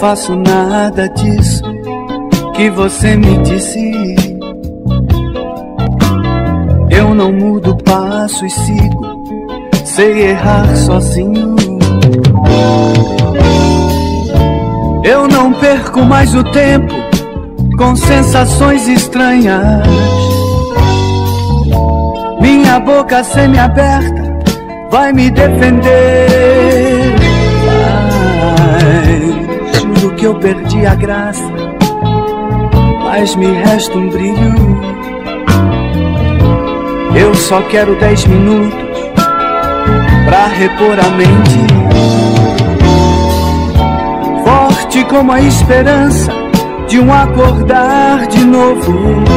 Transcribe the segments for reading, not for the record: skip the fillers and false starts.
faço nada disso que você me disse. Eu não mudo passo e sigo, sei errar sozinho. Eu não perco mais o tempo com sensações estranhas. Minha boca semi-aberta vai me defender. Ai, juro que eu perdi a graça, mas me resta um brilho. Eu só quero 10 minutos pra repor a mente. Forte como a esperança de um acordar de novo.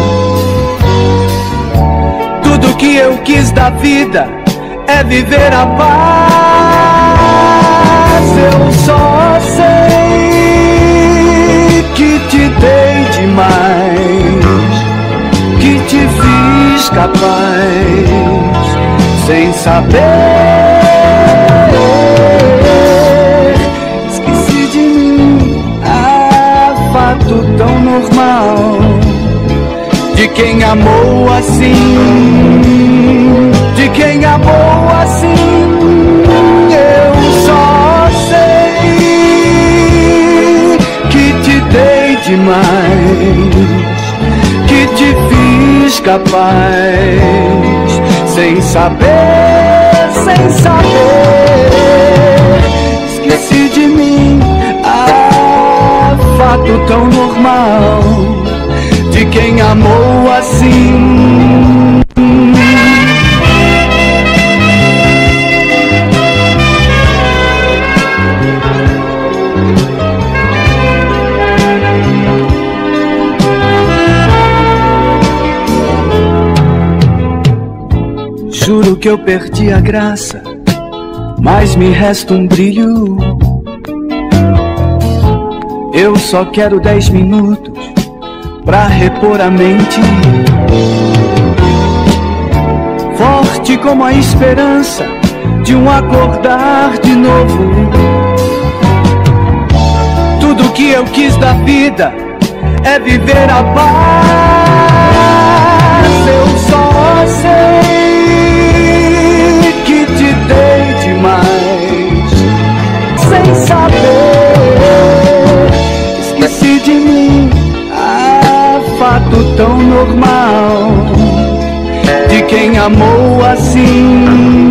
Tudo que eu quis da vida é viver a paz. Eu só sei que te dei demais, que te fiz capaz, sem saber. Esqueci de mim, fato tão normal de quem amou assim, de quem amou assim. Eu só sei que te dei demais, que te fiz capaz, sem saber, sem saber. Esqueci de mim, fato tão normal de quem amou assim. Juro que eu perdi a graça, mas me resta um brilho. Eu só quero 10 minutos pra repor a mente. Forte como a esperança de um acordar de novo. Tudo que eu quis da vida é viver a paz. Eu só sei que te dei demais, sem saber. Esqueci de mim, fato tão normal de quem amou assim.